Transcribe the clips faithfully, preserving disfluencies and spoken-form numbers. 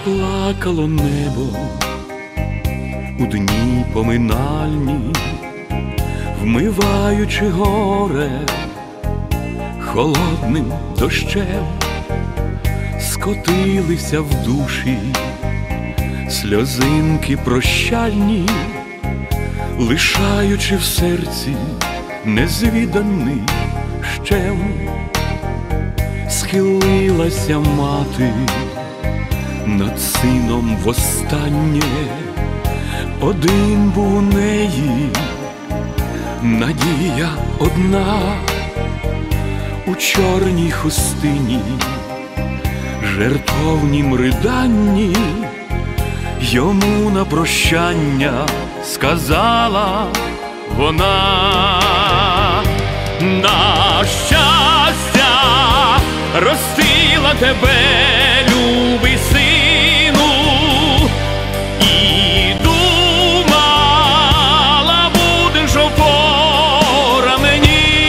Заплакало небо у дні поминальні, вмиваючи горе холодним дощем. Скотилися в душі сльозинки прощальні, лишаючи в серці незвіданий щем. Схилилася мати над сином востаннє, один був у неї надія одна. У чорній хустині, жертовнім риданні, йому на прощання сказала вона: на щастя ростила тебе, любий сину, і думала, будеш опора мені.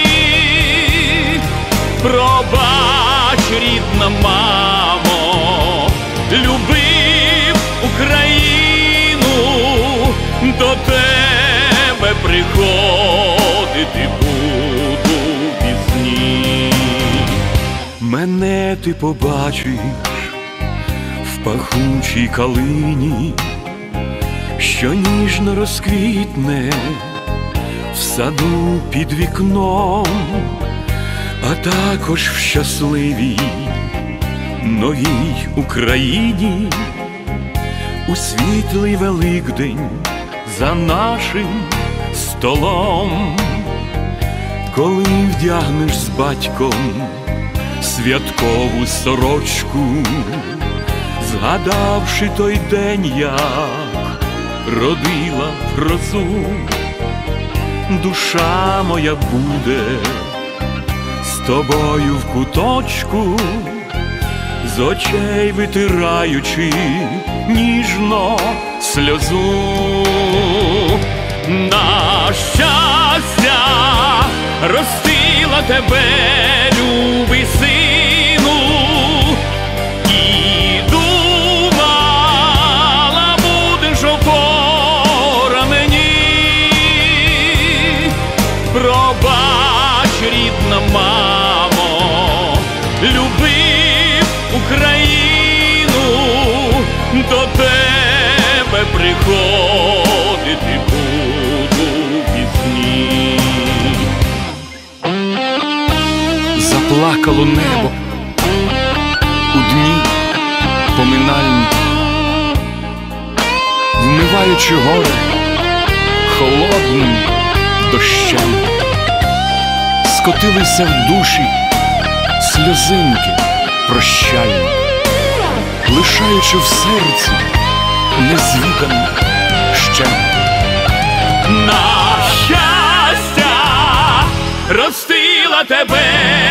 Пробач, рідна мамо, любив Україну, до тебе приходити буду в пісні. Мене ти побачиш в пахучій калині, що ніжно розквітне в саду під вікном, а також в щасливій новій Україні, у світлий Великдень за нашим столом. Коли вдягнеш з батьком святкову сорочку, згадавши той день, як родила грозу, душа моя буде з тобою в куточку, з очей витираючи ніжно сльозу. На щастя ростила тебе, любий сину, і думала, будеш опора мені. Пробач, рідна мамо, любив Україну, до тебе приходити буду в пісні. Заплакало небо у дні поминальні, вмиваючи горе холодним дощем. Скотилися в душі сльозинки прощальні, лишаючи в серці незвіданий щем. На щастя ростила тебе,